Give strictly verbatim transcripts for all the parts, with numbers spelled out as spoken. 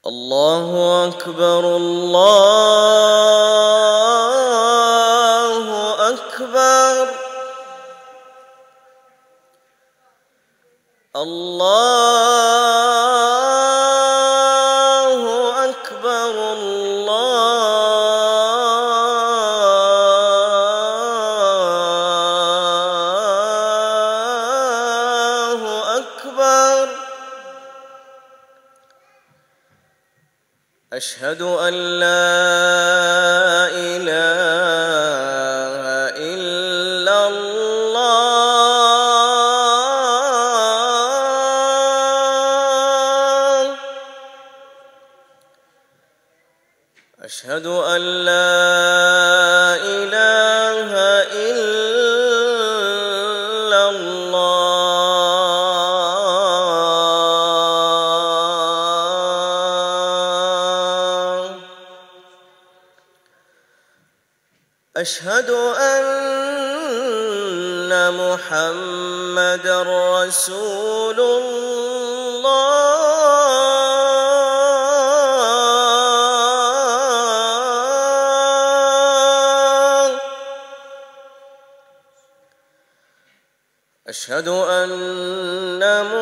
الله أكبر الله أكبر الله أكبر الله أكبر. أشهد أن لا إله إلا الله. أشهد أن لا إله إلا الله. أشهد أن محمدًا رسول الله. أشهد أن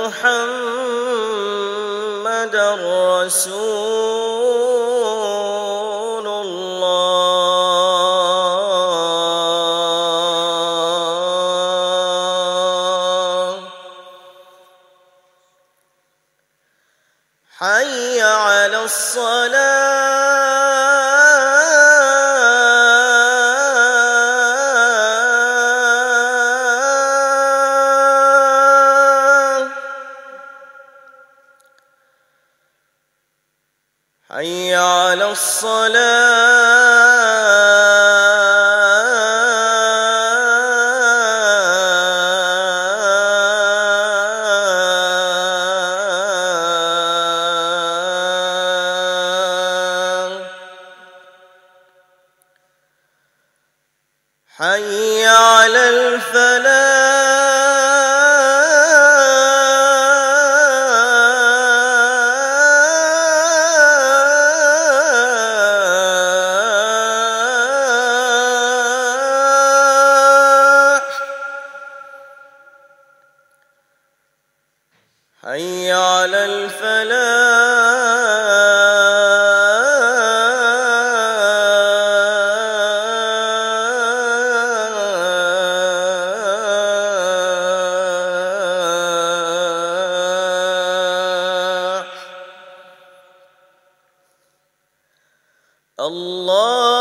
محمدًا رسول الله. حي على الصلاة. حي على الصلاة. حي على الفلاح. حي على الفلاح. الله